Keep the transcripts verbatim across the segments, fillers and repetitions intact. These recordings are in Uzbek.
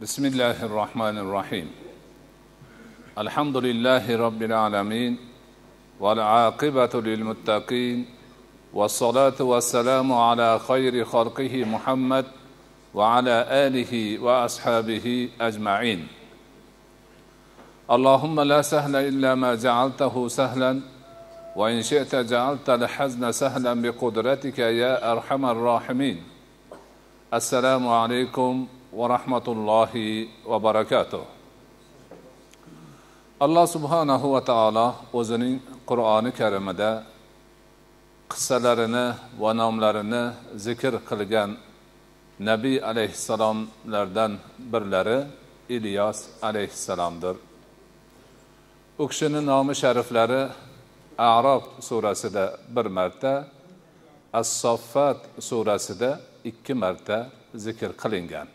بسم الله الرحمن الرحيم الحمد لله رب العالمين والعاقبة للمتقين والصلاة والسلام على خير خلقه محمد وعلى آله وأصحابه أجمعين اللهم لا سهل إلا ما جعلته سهلا وإن شئت جعلت الحزن سهلا بقدرتك يا أرحم الراحمين السلام عليكم va rahmatullohi va barakatuh. Alloh subhanahu va taolo o'zining Qur'oni Karimida qissalarini va nomlarini zikr qilgan Nabiy alayhissalomlardan birlari Ilyos alayhissalomdir. U kishining nomi shariflari A'rof surasida bir marta, As-Saffat surasida ikki marta zikr qilingan.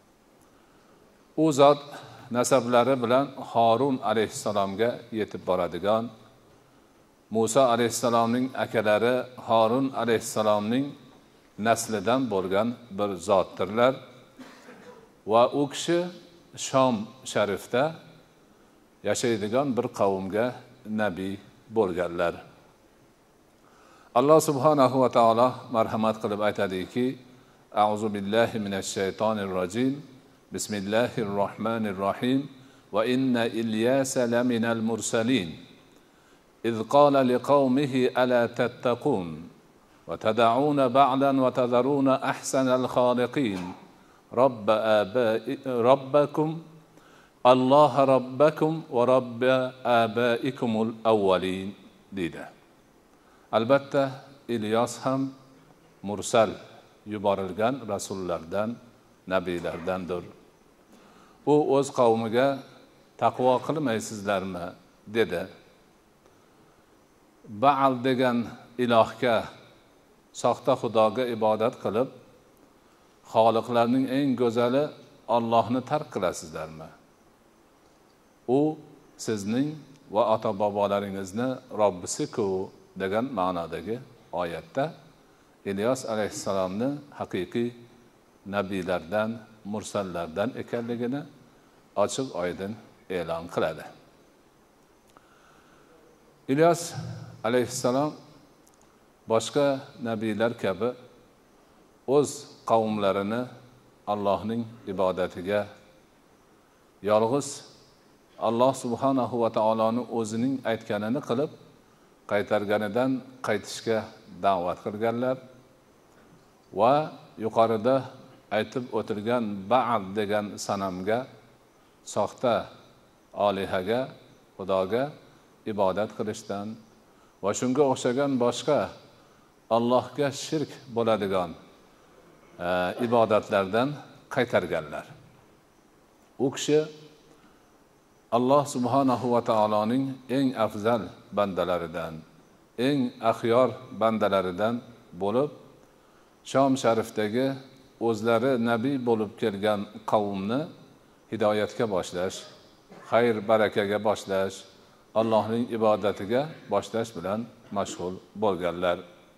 U zot nasablari bilan Harun alayhissalomga yetib boradigan, Musa alayhissalomning akalari Harun alayhissalomning naslidan bo'lgan bir zotdirlar va u kishi Shom sharifda yashaydigan bir qavmga nabiy bo'lganlar. Alloh subhanahu va taolo marhamat qilib aytadiki: A'uzu billahi minash shaytonir rojim. Bismillahir rohmanir rohim. Va inna Ilyasa laminal mursalin. إذ قال لقومه ألا تتقون وتدعون بعلا وتذرون أحسن الخالقين رب آباء ربكم الله ربكم ورب آبائكم الأولين dedi. Albatta Ilyos ham mursal, yuborilgan rasullardan, nabiylardandir. U o'z qavmiga taqvo qilmaysizlarmi dedi. Baal degan ilohga, soxta xudoga ibodat qilib, xoliqlarning eng go'zali Allohni tark qilasizlarmi? U sizning va ota-bobolaringizni Robbisi-ku degan ma'nodagi oyatda Ilyos alayhissalomni haqiqiy nabiylardan, mursallardan ekanligini ochiq oydin e'lon qiladi. Ilyos alayhissalom boshqa nabiylar kabi o'z qavmlarini Allohning ibodatiga, yolg'iz Alloh subhanahu va taoloning o'zining aytganini qilib, qaytarganidan qaytishga da'vat qilganlar va yuqorida aytib o'tilgan Baal degan sanamga, soxta olihaga, xudoga ibodat qilishdan va shunga o'xshagan boshqa Allohga shirk bo'ladigan e, ibodatlardan qaytarganlar. U kishi Alloh subhanahu va taoloning eng afzal bandalaridan, eng axyor bandalaridan bo'lib, Shom sharifdagi o'zlari nabiy bo'lib kelgan qavmni hidoyatga boshlash, xayr barakaga boshlash, Allohning ibodatiga boshlash bilan mashg'ul bo'lganlar.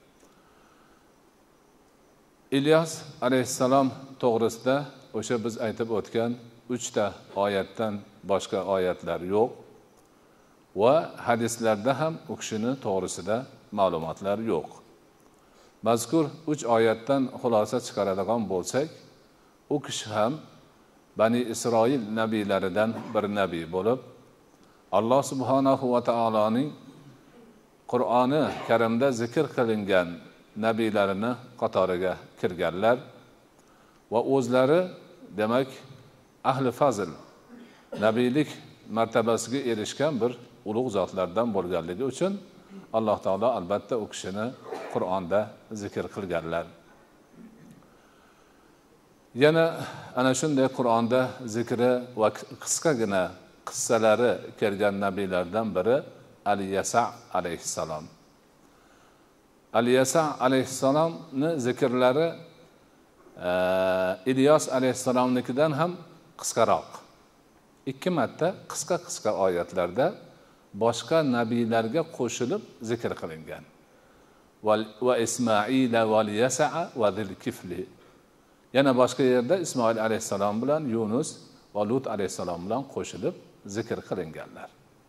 Ilyos alayhissalom to'g'risida o'sha biz aytib o'tgan uchta oyatdan boshqa oyatlar yo'q va hadislarda ham u kishini to'g'risida ma'lumotlar yo'q. Mazkur uch oyatdan xulosa chiqaradigan bo'lsak, u kishi ham Bani Isroil nabiylaridan bir nabiy bo'lib, Alloh subhanahu va taoloning Qur'oni Karimda zikr qilingan nabiylarini qatoriga kirganlar va o'zlari demak ahli fazl, nabiylik martabasiga erishgan bir ulug' zotlardan bo'lganligi uchun Alloh taolo albatta u kishini Qur'onda zikr qilganlar. Yana ana shunday Qur'onda zikri va qisqagina qissalari kelgan nabiylardan biri Al-Yasa alayhissalom. Al-Yasa alayhissalomni zikrlari e, Ilyos alayhissalomnikidan ham qisqaroq. Ikki marta qisqa-qisqa oyatlarda boshqa nabiylarga qo'shilib zikr qilingan. Va Ismoila va Yasa va Zil Kifli. Yana boshqa yerda Ismoil alayhissalom bilan Yunus va Lut alayhissalom bilan qo'shilib zikr qilinganlar.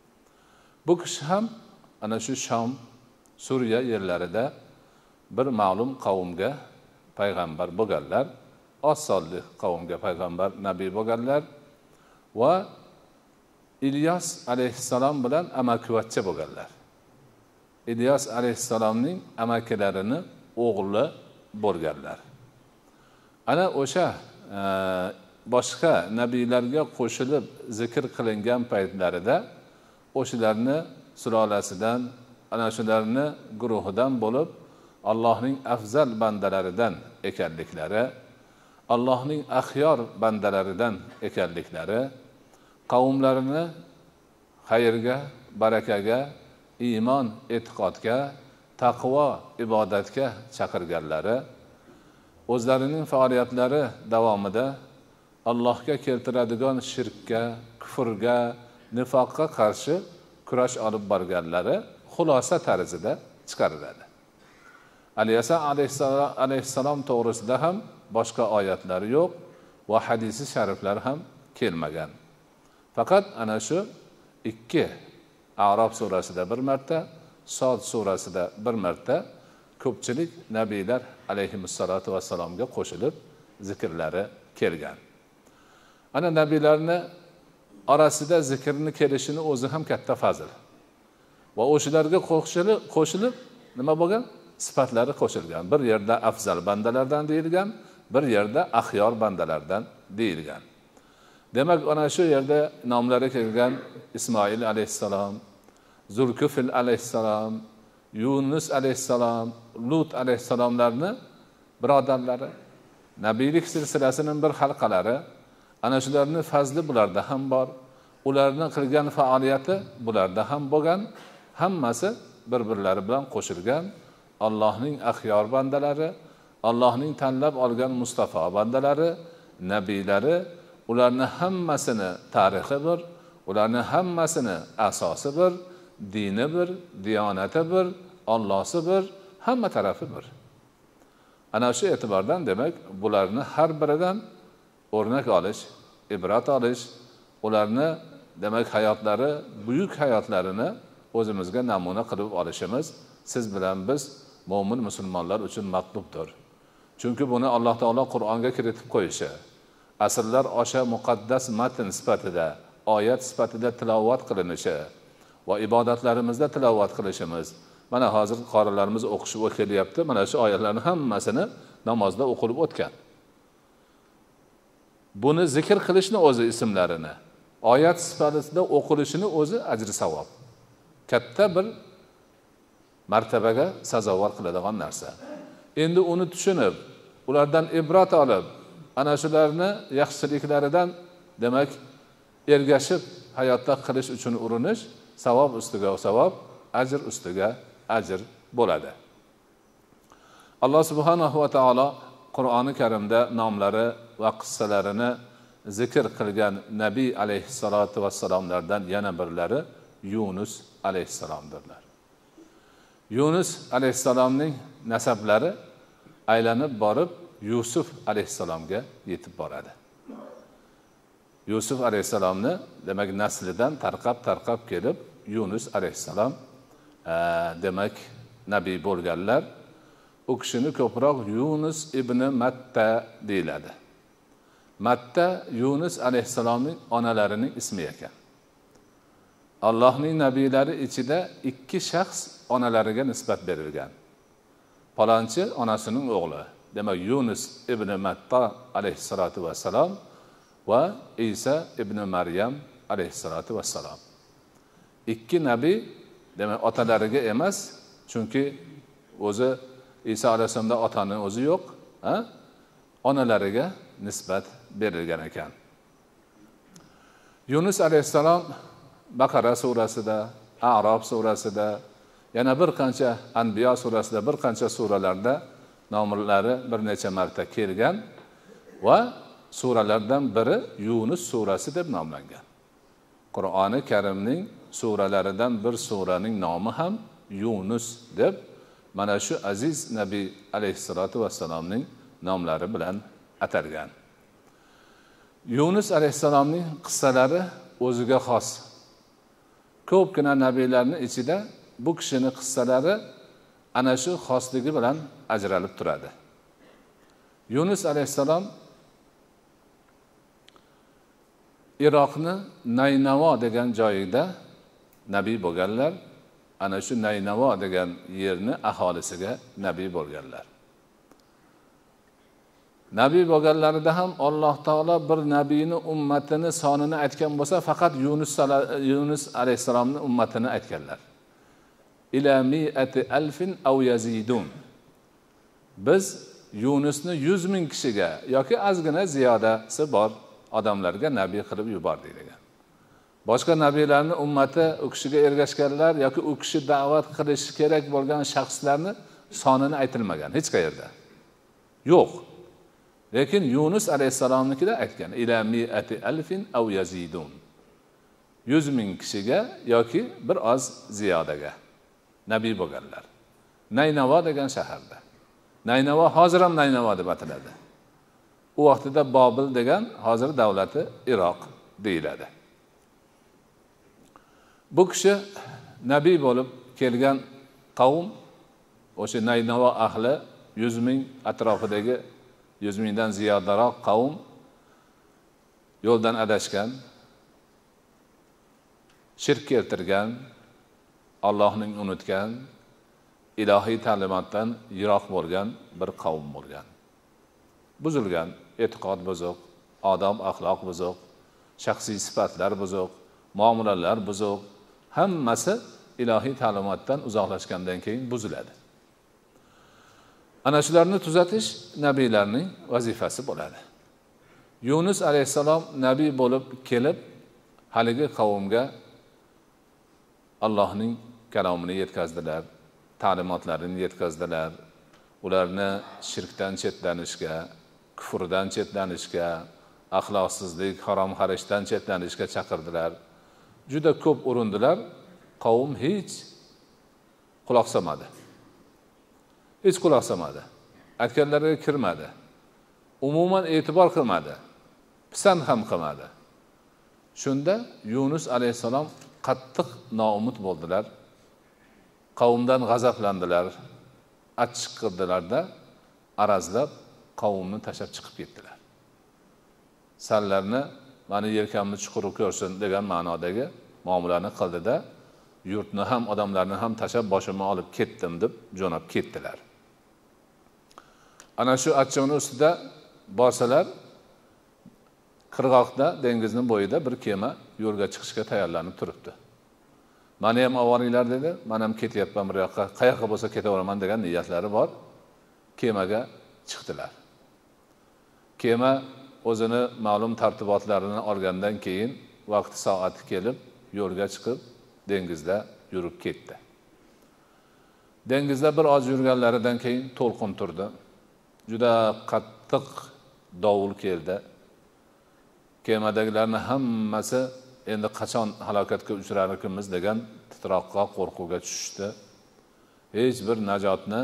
Bu kishi ham ana shu Sham, Suriya yerlarida bir ma'lum qavmga payg'ambar bo'lganlar, oz sonli qavmga payg'ambar, nabiy bo'lganlar va İlyas alayhissalom bilan amakivachcha bo'lganlar. İlyas alayhissalomning amakilarini o'g'li bo'lganlar. Ana o'sha e, boshqa nabiylarga qo'shilib zikr qilingan paytlarida o'shalarni sulolasidan, ana shularni guruhidan bo'lib Allohning afzal bandalaridan ekanliklari, Allohning axyor bandalaridan ekanliklari, qavmlarini xayrga, barakaga, iymon, e'tiqodga, taqvo, ibodatga chaqirganlari, o'zlarining faoliyatlari davomida Allohga keltiradigan shirkka, kufrga, nifoqqa qarshi kurash olib borganlari xulosa tarzida chiqariladi. Aliyasa alayhissalom to'g'risida ham boshqa oyatlar yo'q va hadisi shariflar ham kelmagan. Faqat ana shu ikki A'rof surasida bir marta, Sod surasida bir marta ko'pchilik nabiylar alayhimussalatu vassalomga qo'shilib zikrlari kelgan. Ana nabiylarni orasida zikrni kelishini o'zi ham katta fazil. Va o'shalarga qo'shilib, qo'shilib nima bo'lgan? Sifatlari qo'shilgan. Bir yerda afzal bandalardan deyilgan, bir yerda axyor bandalardan deyilgan. Demak, ana shu yerda nomlari kelgan Ismoil alayhissalom, Zulkifl alayhissalom, Yunus alayhissalom, Lut alayhissalomlarni birodarlari, nabiylik silsilasining bir halqalari, ana shularning fazli bularda ham bor. Ularning qilgan faoliyati bularda ham bo'lgan. Hammasi bir-birlari bilan qo'shilgan Allohning axyor bandalari, Allohning tanlab olgan Mustafa bandalari, nabiylari, ularning hammasini tarixi bir, ularning hammasini asosi bir, dini bir, diyonati bir, Allohsi bir, hamma tarafi bir. Ana shu e'tibordan demak, bularni har biridan o'rnak olish, ibrat olish, ularni demak hayotlari, buyuk hayotlarini o'zimizga namuna qilib olishimiz siz bilan biz mo'min musulmonlar uchun matlubdir. Chunki buni Alloh taolo Qur'onga kiritib qo'yishi, asrlar osha muqaddas matn sifatida, oyat sifatida tilovat qilinishi va ibodatlarimizda tilovat qilishimiz. Mana hozir qorilarimiz o'qishib o'tib, mana shu oyatlarning hammasini namozda o'qilib o'tgan. Buni zikr qilishni o'zi ismlarini, oyat sifatida o'qilishini o'zi ajri savob. Katta bir martabaga sazovor qiladigan narsa. Endi uni tushunib, ulardan ibrat olib, ana shularni yaxshiliklaridan demak ergashib hayotda qilish uchun urinish savob ustiga savob, ajr ustiga ajr bo'ladi. Alloh subhanahu va taolo Qur'oni Karimda nomlari va qissalarini zikr qilgan nabiy alayhissalatu vassalomlardan yana birlari Yunus alayhissalomdirlar. Yunus alayhissalomning nasablari aylanib borib Yusuf alayhissalomga yetib boradi. Yusuf alayhissalomni demak naslidan tarqab-tarqab kelib Yunus alayhissalom demak nabiy bo'lganlar. U kishini ko'proq Yunus ibn Matta deyiladi. Matta Yunus alayhissalomning onalarining ismi ekan. Allohning nabiylari ichida ikki shaxs onalariga nisbat berilgan. Palonchi onasining o'g'li, demak Yunus ibn Matta alayhissalatu vassalam va Isa ibn Maryam alayhissalatu vassalam. Ikki nabiy demak otalariga emas, chunki o'zi Isa alayhissalomda otaning o'zi yo'q, ha? Onalariga nisbat berilgan ekan. Yunus alayhissalom Baqara surasida, A'rof surasida, yana bir qancha Anbiyo surasida, bir qancha suralarda nomlari bir necha marta kelgan va suralardan biri Yunus surasi deb nomlangan. Qur'oni Karimning suralaridan bir suraning nomi ham Yunus deb mana shu aziz nabiy alayhissalatu vassalomning nomlari bilan atalgan. Yunus alayhissalomning qissalari o'ziga xos. Ko'pgina nabiylarning ichida bu kishining qissalari ana shu xosligi bilan ajralib turadi. Yunus alayhissalom Iroqni Naynavo degan joyida nabiy bo'lganlar. Ana shu Naynavo degan yerni aholisiga nabiy bo'lganlar. Nabiy bo'lganlarida ham Alloh taolo bir nabiyni ummatini sonini aytgan bo'lsa, faqat Yunus Yunus alayhissalomning ummatini aytganlar. Ila mi'ati alfin aw yazidun. Biz Yunusni yuz ming kishiga yoki ozgina ziyodasi bor odamlarga nabiy qilib yubordik degan. Boshqa nabiylarning ummati u kishiga ergashganlar yoki u kishi da'vat qilish kerak bo'lgan shaxslarni sonini aytilmagan hech qayerda. Yo'q. Lekin Yunus alayhissalomnikida aytgan ila mi'ati alfin aw yazidun. yuz ming kishiga yoki bir oz ziyodaga nabiy bo'lganlar. Naynavo degan shaharda. Naynavo hozir ham Naynavo deb ataladi. U vaqtida Bobil degan hozir davlati Iroq deyiladi. Bu kishi nabiy bo'lib kelgan qavm o'sha Naynavo ahli yuz ming atrofidagi yuz mingdan ziyodaroq qavm yo'ldan adashgan, shirk keltirgan, Allohning unutgan, ilohiy ta'limotdan yiroq bo'lgan bir qavm bo'lgan. Buzilgan, e'tiqod buzuq, odob axloq buzuq, shaxsiy sifatlar buzuq, muomalalar buzuq, hammasi ilohiy ta'limotdan uzoqlashgandan keyin buziladi. Ana shularni tuzatish nabiylarning vazifasi bo'ladi. Yunus alayhissalom nabiy bo'lib kelib, haligi qavmga Allohning kalomini yetkazdilar, ta'limotlarini yetkazdilar. Ularni shirkdan chetlanishga, kufrdan chetlanishga, axloqsizlik, harom-xarishdan chetlanishga chaqirdilar. Juda ko'p urindilar, qavm hech quloq solmadi. Hech quloq solmadi. Aytganlariga kirmadi. Umuman e'tibor qilmadi. Pisand ham qilmadi. Shunda Yunus alayhissalom qattiq noumid bo'ldilar. Qavmdan g'azablandilar, achchiq qildilarda arazlab qavmni tashlab chiqib ketdilar. Sanlarni mani yelkamni chuqur ko'rsin degan ma'nodagi muomalani qildida, yurtni ham odamlarni ham tashlab boshimni olib ketdim deb jo'nab ketdilar. Ana shu achchig'ning ustida borsalar, qirg'oqda dengizning bo'yida bir kema yo'lga chiqishga tayyorlanib turibdi. Mani ham ovoringlar dedi, men ham ketyapman bir yoqqa, qayoqqa bo'lsa ketaveraman degan niyatlari bor. Kemaga chiqdilar. Kema o'zini ma'lum tartibotlarini olgandan keyin vaqti soati kelib, yo'lga chiqib dengizda yurib ketdi. Dengizda bir oz yurganlaridan keyin to'lqin turdi. Juda qattiq dovul keldi. Kemadagilarning hammasi endi qachon halokatga uchrar ekanmiz degan titroqqa, qo'rquvga tushdi. Hech bir najotni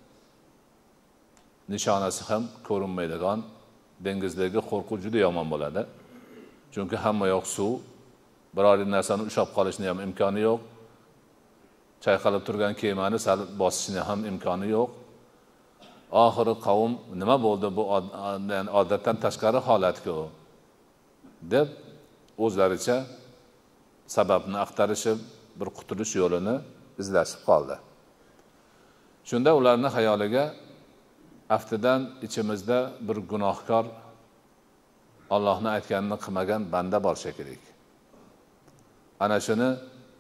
nishonasi ham ko'rinmaydigan dengizdagi qo'rquv juda yomon bo'ladi. Chunki hamma yoq suv, biror narsani ushlab qolishni ham imkoni yo'q. Chayqalib turgan kemani sal bosishni ham imkoni yo'q. Oxiri qavm nima bo'ldi bu odatdan tashqari holatku deb o'zlaricha sababni axtarishib, bir qutulish yo'lini izlashib qoldi. Shunda ularning xayoliga aftidan ichimizda bir gunohkor, Allohning aytganini qilmagan banda bor shekilli. Ana shuni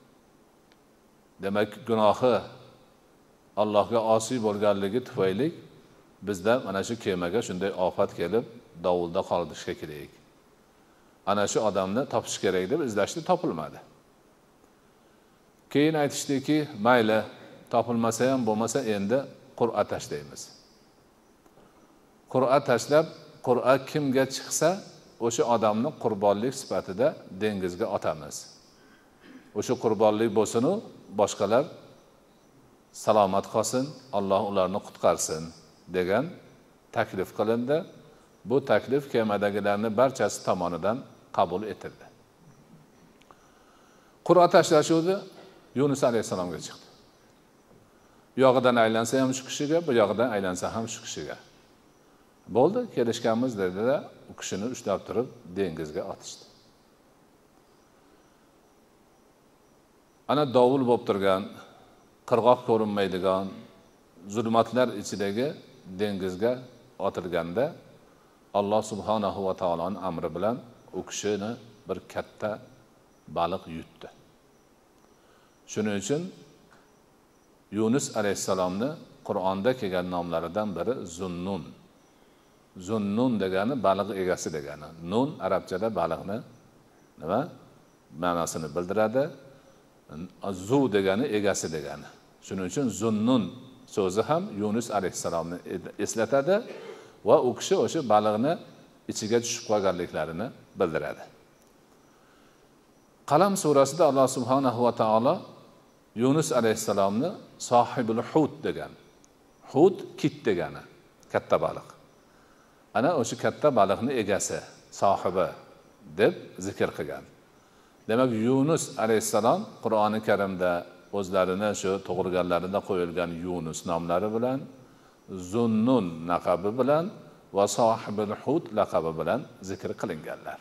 demak gunohi Allohga osiy bo'lganligi tufayli bizda mana shu kemaga shunday ofat kelib, dovulda qoldishga kerak. Ana shu odamni topish kerak deb izlashdi, topilmadi. Keyin aytishdiki, mayli, topilmasa ham bo'lmasa endi Qur'a tashlaymiz. Qur'a tashlab, Qur'a kimga chiqsa, o'sha odamni qurbonlik sifatida dengizga otamiz. O'sha qurbonlik bo'lsin-u, boshqalar salomat qolsin, Alloh ularni qutqarsin degan taklif qilindi. bu taklif kemadagilarning barchasi tomonidan qabul etildi. Qur'a tashlashuvdi Yunus alayhisalomga chiqdi. Bu yog'idan aylansa ham shu kishiga, bu yog'idan aylansa ham shu kishiga. Bo'ldi, kelishganmiz dedilar, u kishini ushlab turib dengizga otishdi. Ana dovul bo'lib turgan, qirg'oq ko'rinmaydigan zulmatlar ichidagi dengizga otilganda Alloh subhanahu va taoloning amri bilan u kishini bir katta baliq yutdi. Shuning uchun Yunus alayhisalomni Qur'onda kelgan nomlaridan biri Zunnun. Zunnun degani baliq egasi degani. Nun arabchada baliqni nima ma'nosini bildiradi. Zu degani egasi degani. Shuning uchun Zunnun so'zi ham Yunus alayhisalomni eslatadi va u kishi o'sha baliqni ichiga tushib qolganliklarini bildiradi. Qalam surasida Alloh subhanahu va taolo Yunus alayhisalomni sohibul hut degan. Hut kit degani, katta baliq. Ana o'sha katta baliqni egasi, sohibi deb zikr qilgan. Demak, Yunus alayhisalom Qur'oni Karimda o'zlarini shu tug'ilganlarida qo'yilgan Yunus nomlari bilan, Zunnun laqabi bilan va sohibul hut laqabi bilan zikr qilinganlar.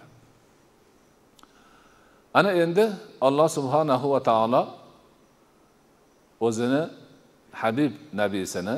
Ana endi Alloh subhanahu va taolo o'zini Habib nabisini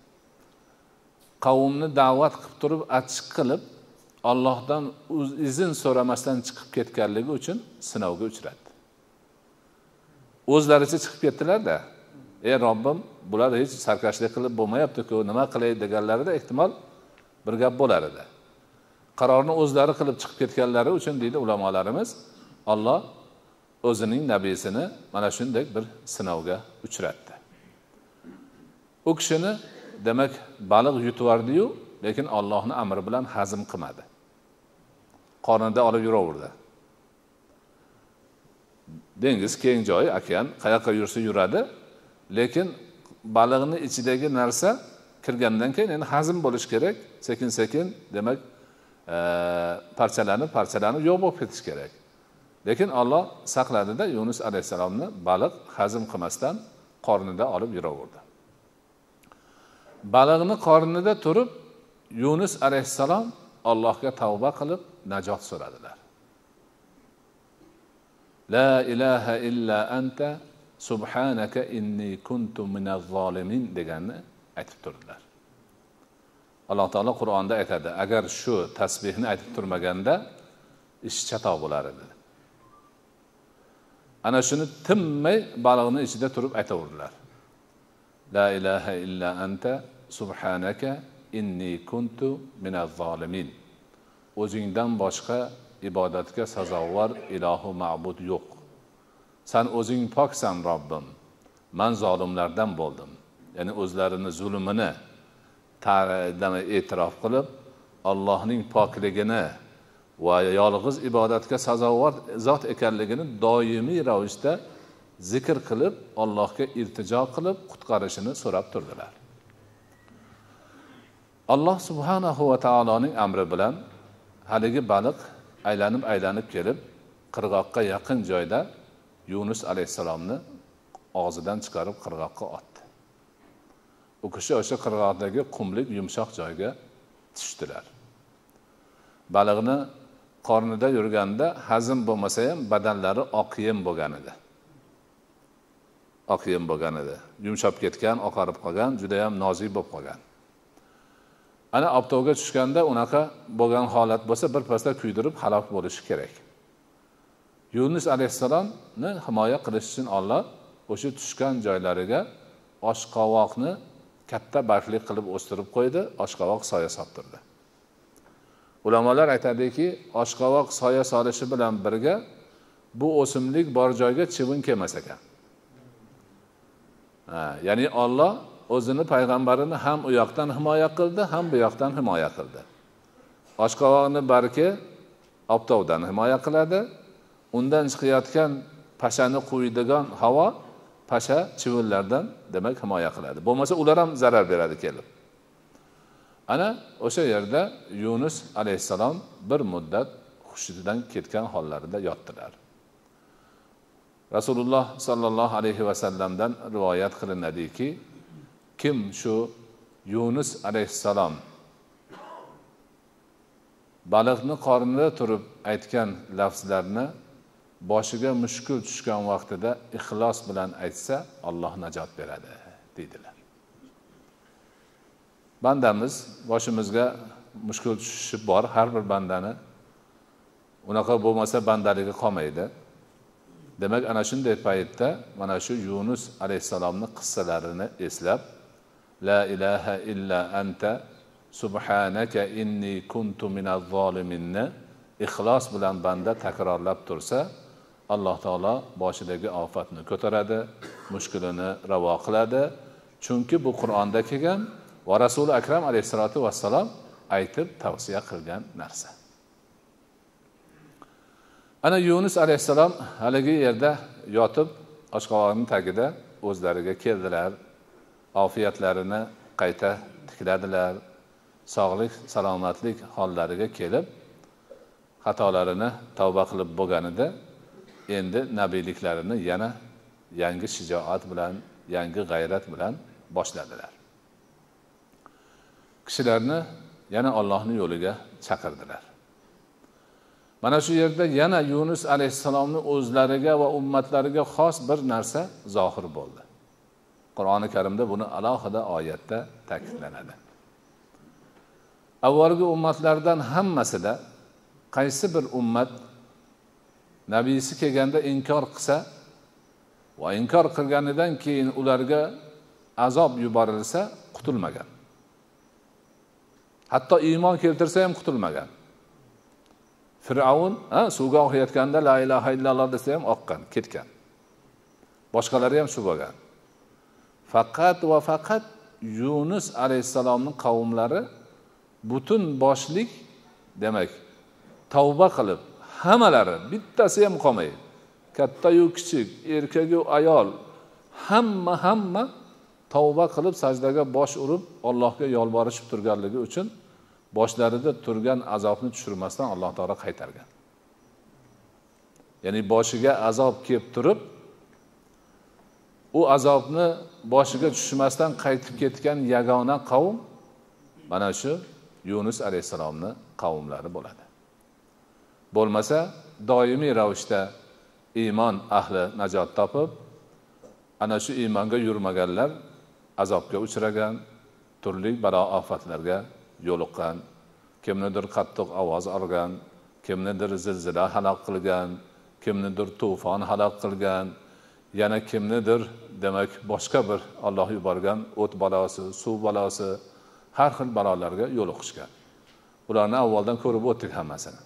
qavmni da'vat qilib turib, achchiq qilib, Allohdan izn so'ramasdan chiqib ketganligi uchun sinovga uchradi. O'zlaricha chiqib ketdilar-da. Ey Robbim, bular hech sarkashlik qilib bo'lmayapti-ku, nima qilay deganlarida ehtimol bir gap bo'lar edi. Qarorni o'zlari qilib chiqib ketganlari uchun deydi ulamolarimiz, Alloh o'zining nabisini mana shunday bir sinovga uchratdi. U kishini demak baliq yutvardi-yu, lekin Allohning amri bilan hazm qilmadi. Qornida olib yuraverdi. Dengiz keng joy, okean, qayoqqa yursa yuradi, lekin baliqning ichidagi narsa kirgandan keyin endi hazm bo'lish kerak, sekin-sekin demak parchalanib, parchalanib yo'q bo'lib ketish kerak. Lekin Alloh saqladida Yunus alayhisalomni baliq hazm qilmasdan qornida olib yuraverdi. Baliqning qornida turib Yunus alayhisalom Allohga tavba qilib najot so'radilar. La ilaha illa anta subhanaka inni kuntu minaz zolimin deganni aytib turdilar. Alloh taolo Qur'onda aytadi, agar shu tasbihni aytib turmaganda ish chatoq bo'lar edi. Ana shuni tinmay baliqning ichida turib aytaverdilar. La ilaha illa anta subhanaka inni kuntu minaz zolimin. O'zingdan boshqa ibodatga sazovor ilohu ma'bud yo'q. Sen o'zing poksan Robbim. Men zolimlardan bo'ldim. Ya'ni o'zlarini zulmini ta'rifdan e'tirof qilib, Allohning pokligini va yolg'iz ibodatga sazovor zot ekanligini doimiy ravishda zikr qilib, Allohga iltijo qilib qutqarishini so'rab turdilar. Alloh subhanahu va taoloning amri bilan haligi baliq aylanib-aylanib kelib, qirg'oqqa yaqin joyda Yunus alayhisalomni og'zidan chiqarib qirg'oqqa otdi. U kishi o'sha qirg'oqdagi qumlik yumshoq joyga tushdilar. Baliqni qornida yurganda hazm bo'lmasa ham badanlari oqyem bo'lgan edi. Oqyem bo'lgan edi. Yumshab ketgan, oqarib qolgan, juda ham nozik bo'lib qolgan. Ana obtovga tushganda unaqa bo'lgan holat bo'lsa, bir pasda kuydirib halok bo'lishi kerak. Yunus alayhisalomni himoya qilish uchun Alloh o'sha tushgan joylariga oshqovoqni katta barglik qilib o'stirib qo'ydi, oshqovoq soya solib turdi. Ulamolar aytadiki, oshqovoq soya solishi bilan birga bu o'simlik bor joyga chivin kelmas ekan. Ha, ya'ni Alloh o'zini payg'ambarini ham u yoqdan himoya qildi, ham bu yoqdan himoya qildi. Oshqovoqni barki obtovdan himoya qiladi, undan chiqayotgan pashani quydigan havo pasha chivinlardan demak himoya qiladi. Bo'lmasa ular ham zarar beradi kelib. ana o'sha yerda Yunus alayhissalom bir muddat hushidan ketgan hollarida yotdilar. Rasululloh sallallohu alayhi vasallamdan rivoyat qilinadiki, kim shu Yunus alayhissalom baliqni qornida turib aytgan lafzlarni boshiga mushkul tushgan vaqtida ixlos bilan aytsa, Alloh najot beradi dedilar. Bandamiz boshimizga mushkul tushishi bor, har bir bandani. Unaqa bo'lmasa bandaligi qolmaydi. Demak, ana shunday paytda mana shu Yunus alayhissalomning qissalarini eslab, la ilaha illa anta subhanaka inni kuntu minaz zoliminni ixlos bilan banda takrorlab tursa, Alloh taolo boshidagi ofatni ko'taradi, mushkulini ravo qiladi. Chunki bu Qur'onda kelgan va Rasul akram alayhisolatu vassalom aytib tavsiya qilgan narsa. Ana Yunus alayhissalom haligi yerda yotib, oshqovoqning tagida o'zlariga keldilar. Ofiyatlarini qayta tikladilar. Sog'lik, salomatlik hollariga kelib, xatolarini tavba qilib bo'lganida endi nabiyliklarini yana yangi shijoat bilan, yangi g'ayrat bilan boshladilar. Kishilarni yana Allohning yo'liga chaqirdilar. Mana shu yerda yana Yunus alayhissalomning o'zlariga va ummatlariga xos bir narsa zohir bo'ldi. Qur'oni Karimda buni alohida oyatda ta'kidlanadi. Avvalgi ummatlardan hammasida qaysi bir ummat nabiysi kelganda inkor qilsa va inkor qilganidan keyin ularga azob yuborilsa qutulmagan. Hatto iymon keltirsa ham qutulmagan. Fir'avn ha suvga oqayotganda la ilaha illalloh desa ham oqqan, ketgan. Boshqalari ham shu bo'lgan. Faqat va faqat Yunus alayhissalomning qavmlari butun boshlik, demak, tavba qilib, hammalari bittasi ham qolmaydi. Katta-yu kichik, erkak-yu ayol, hamma hamma tavba qilib sajdaga bosh urib Allohga yolborishib turganligi uchun boshlarida turgan azobni tushirmasdan Alloh taolo qaytargan. Ya'ni boshiga azob kelib turib, u azobni boshiga tushmasdan qaytib ketgan yagona qavm mana shu Yunus alayhissalomning qavmlari bo'ladi. Bo'lmasa doimiy ravishda iymon ahli najot topib, ana shu iymonga yurmaganlar azobga uchragan, turli balo ofatlarga yo'liqqan, kimnidir qattiq ovoz olgan, kimnidir zilzila halok qilgan, kimnidir to'fon halok qilgan, yana kimnidir demak boshqa bir Alloh yuborgan o't balosi, suv balosi, har xil balolarga yo'liqishgan. Ularni avvaldan ko'rib o'tdik hammasini.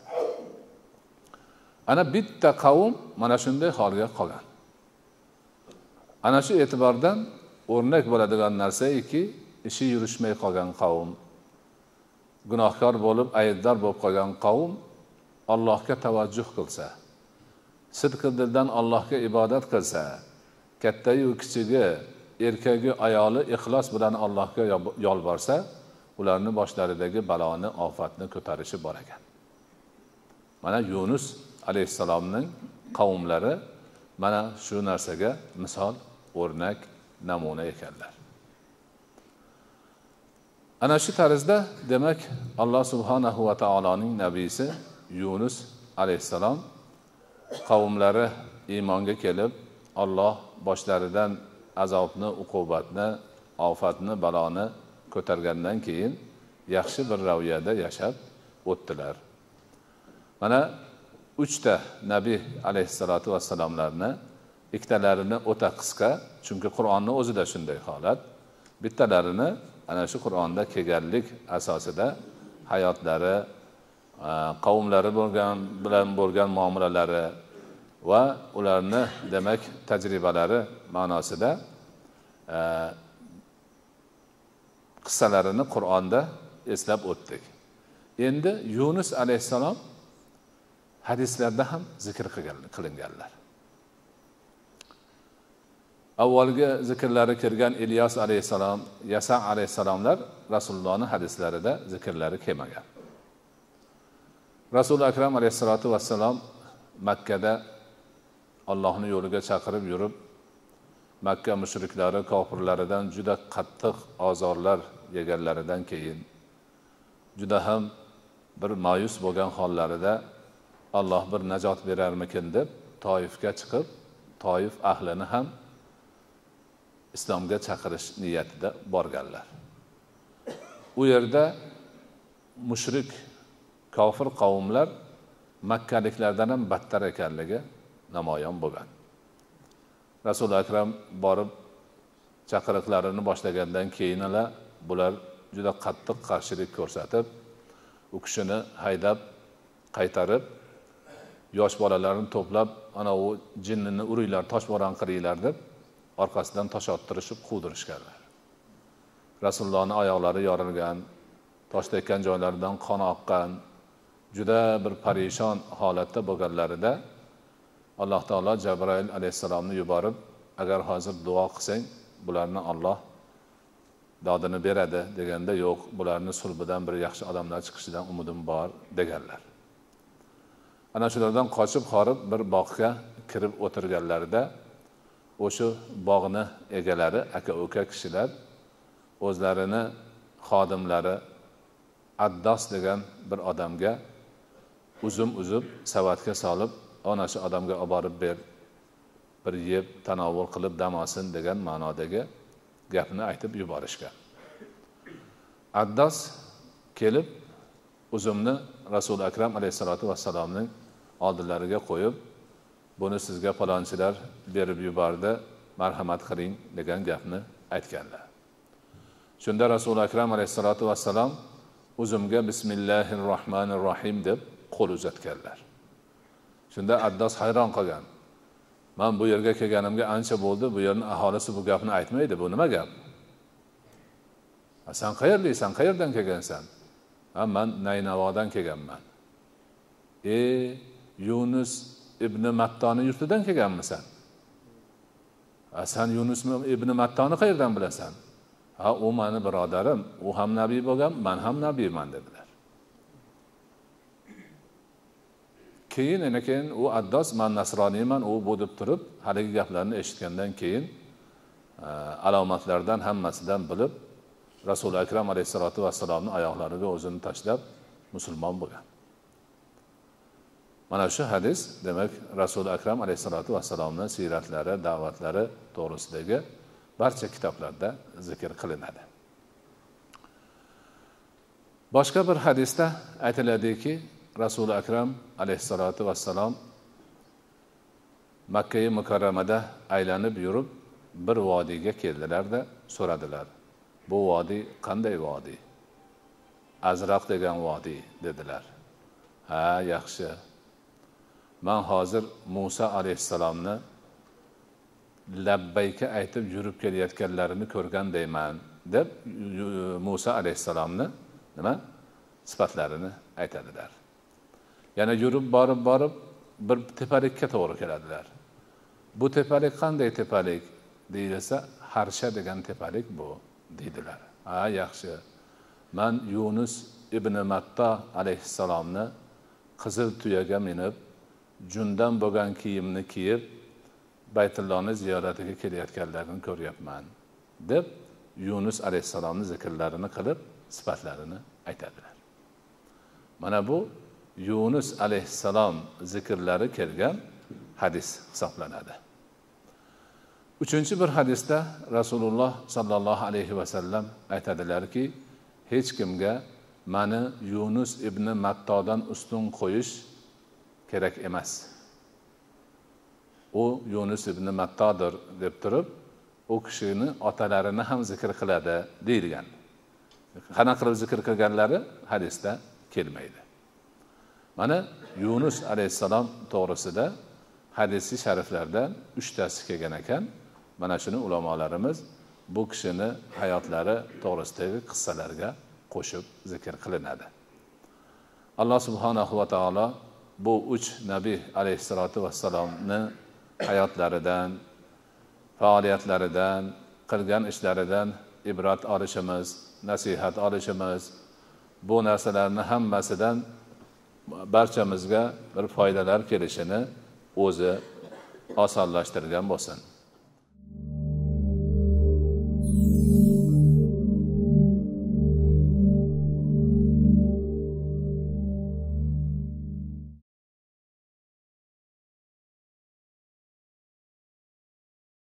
Ana bitta qavm mana shunday holga qolgan. Ana shu e'tibordan o'rnak bo'ladigan narsa-ki, ishi yurishmay qolgan qavm, gunohkor bo'lib, aybdor bo'lib qolgan qavm Allohga tavajjuh qilsa, sidq dildan Allohga ibodat qilsa, katta-yu kichigi, erkagi, ayoli ixlos bilan Allohga yolborsa, ularning boshlaridagi baloni, ofatni ko'tarishi bor ekan. Mana Yunus alayhissalomning qavmlari mana shu narsaga misol, o'rnak, namuna ekanlar. Ana shu tarzda demak Alloh subhanahu va taoloning nabiysi Yunus alayhissalom qavmlari iymonga kelib, Alloh boshlaridan azobni, uqubatni, ofatni, baloni ko'targandan keyin yaxshi bir raviyada yashab o'tdilar. Mana uchta nabiy alayhissalatu vassalomlarni ikkitalarini o'ta qisqa, chunki Qur'onning o'zida shunday holat, bittalarini ana shu Qur'onda kelganlik asosida hayotlari, qavmlari bo'lgan bilan bo'lgan muomalalari va ularni demak tajribalari ma'nosida qissalarini Qur'onda eslab o'tdik. Endi Yunus alayhissalom hadislarda ham zikr qilinganlar. avvalgi zikrlari kirgan Ilyos alayhissalom, Yasa alayhissalomlar Rasulullohning hadislarida zikrlari kelmagan. Rasul akram alayhissalatu vassalom Makkada Allohning yo'liga chaqirib yurib, Makka mushriklari, kofirlaridan juda qattiq azorlar yeganlaridan keyin juda ham bir ma'yus bo'lgan hollarida Alloh bir najot berarmikin deb Toifga chiqib, Toif ahlini ham islomga chaqirish niyatida borganlar. U yerda mushrik, kofir qavmlar makkaliklardan ham battar ekanligi namoyon bo'lgan. Rasul akram borib chaqiriqlarini boshlagandan keyinlar bular juda qattiq qarshilik ko'rsatib, u kishini haydab qaytarib, yosh bolalarni to'plab, ana u jinnini uringlar, toshbo'ron qilinglar deb orqasidan tosh ottirishib quvdirishganlar. Rasulullohning oyoqlari yorilgan, tosh tekkan joylaridan qon oqqan, juda bir parishon holatda bo'lganlarida Alloh taolo Jabroil alayhissalomni yuborib, agar hozir duo qilsang, bularni Alloh dodini beradi deganda, yo'q, bularni sulbidan bir yaxshi odamlar chiqishidan umidim bor deganlar. Ana shulardan qochib horib bir bog'ga kirib o'tirganlarida o'sha bog'ni egalari, aka-uka kishilar o'zlarini xodimlari Addos degan bir odamga uzum uzib savatga solib, ana shu odamga olib borib ber, bir yeb tanovul qilib dam olsin degan ma'nodagi gapni aytib yuborishgan. Addos kelib uzumni Rasul akram alayhissalatu vassalomning oldilariga qo'yib, buni sizga falonchilar berib yubordi, marhamat qiling degan gapni aytganlar. Shunda Rasul akram alayhissalatu vassalom uzumga bismillahirrohmanirrohim deb qo'l uzatganlar. Shunda Addos hayron qolgan. Men bu yerga kelganimga ancha bo'ldi, bu yerning aholisi bu gapni aytmaydi, bu nima gap? Sen qayerlisan, qayerdan kelgansan? Ha, men Naynavodan kelganman. E, Yunus ibn Mattoni yurtidan kelganmisan? Ha, sen Yunus ibn Mattoni qayerdan bilasan? Ha, u meni birodarim, u ham nabiy bo'lgan, men ham nabiyman dedilar. Keyin ena keyin u Addos men nasroniyman, u bu deb turib, haligi gaplarni eshitgandan keyin alomatlardan hammasidan bilib, Rasul akram alayhissalatu vassalomning oyoqlariga o'zini tashlab musulmon bo'lgan. Mana shu hadis demak Rasul akram alayhissalatu vassalomning siyratlari, da'vatlari to'g'risidagi barcha kitoblarda zikr qilinadi. Boshqa bir hadisda aytiladiki, Rasul akram alayhissalatu vassalom Makka mukarramada aylanib yurib bir vodiyga keldilar-da, so'radilar. Bu vodiy qanday vodiy? Azraq degan vodiy dedilar. Ha, yaxshi. Men hozir Musa alayhissalomni labbayka aytib yurib kelayotganlarini ko'rgandayman deb Musa alayhissalomni nima sifatlarini aytadilar. Yana yurib borib borib bir tepalikka to'g'ri keladilar. Bu tepalik qanday tepalik deyilsa, Harsha degan tepalik bu deydilar. Ha, yaxshi. Men Yunus ibn Matta alayhissalomni qizil tuyaga minib, jundan bo'lgan kiyimni kiyib, Baytullohni ziyoratiga kelayotganlarini ko'ryapman deb Yunus alayhissalomning zikrlarini qilib, sifatlarini aytadilar. Mana bu Yunus alayhissalom zikrlari kelgan hadis hisoblanadi. Uchinchi bir hadisda Rasululloh sallallohu alayhi vasallam aytadilarki, hech kimga meni Yunus ibn Mattodan ustun qo'yish kerak emas. U Yunus ibn Mattodir deb turib, u kishini otalarini ham zikr qiladi deyilgan. Qanaqa qilib zikr qilganlari hadisda kelmaydi. Mana Yunus alayhissalom to'g'risida hadisi shariflarda uchtasi kelgan ekan. Mana shuni ulamolarimiz bu kishini hayotlari to'g'risidagi qissalarga qo'shib zikr qilinadi. Alloh subhanahu va taolo bu uch nabiy alayhissalatu vassalomni hayotlaridan, faoliyatlaridan, qilgan ishlaridan ibrat olishimiz, nasihat olishimiz, bu narsalarning hammasidan barchamizga bir foydalar kelishini o'zi osonlashtirgan bo'lsin.